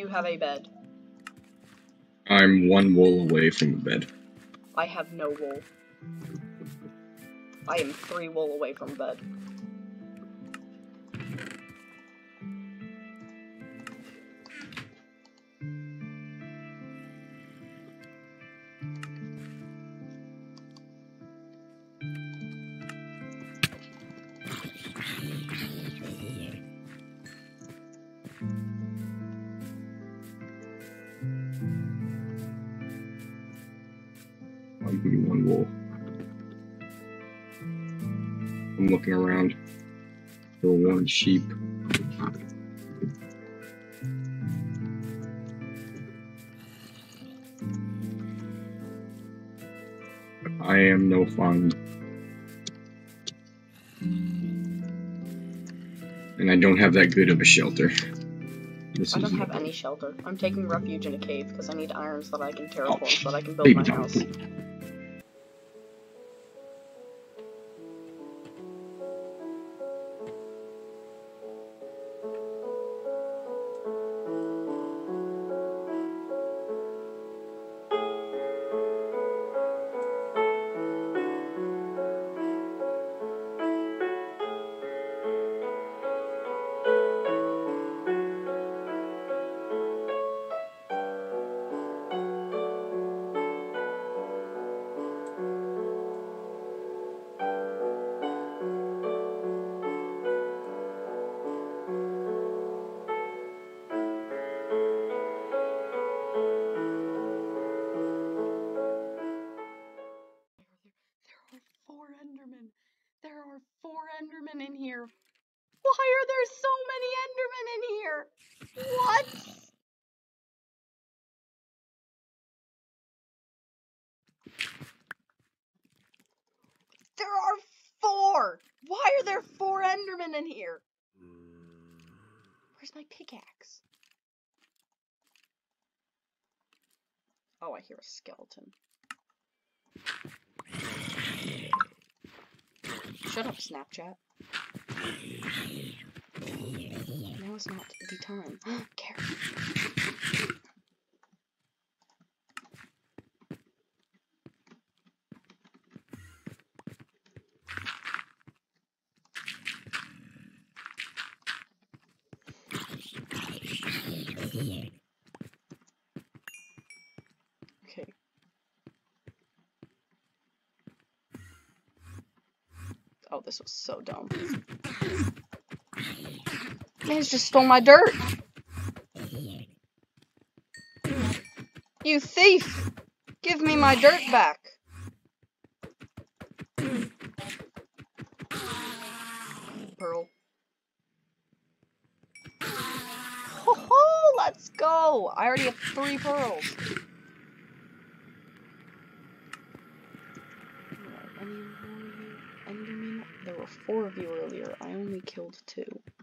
have a bed? I'm 1 wool away from the bed. I have no wool. I am 3 wool away from bed. I'll give you 1 wool. I'm looking around for 1 sheep. I am no fun. And I don't have that good of a shelter. I don't have any shelter. I'm taking refuge in a cave because I need iron so that I can terraform, so that I can build my house. Endermen. There are 4 Endermen in here. Why are there so many Endermen in here? What? There are 4! Why are there 4 Endermen in here? Where's my pickaxe? Oh, I hear a skeleton. Shut up, Snapchat. Now is not the time. Carrot. Okay. Oh, this was so dumb. Man's just stole my dirt! You thief! Give me my dirt back! Pearl. Ho ho! Let's go! I already have 3 pearls. Any more Endermen? There were 4 of you earlier. I only killed 2.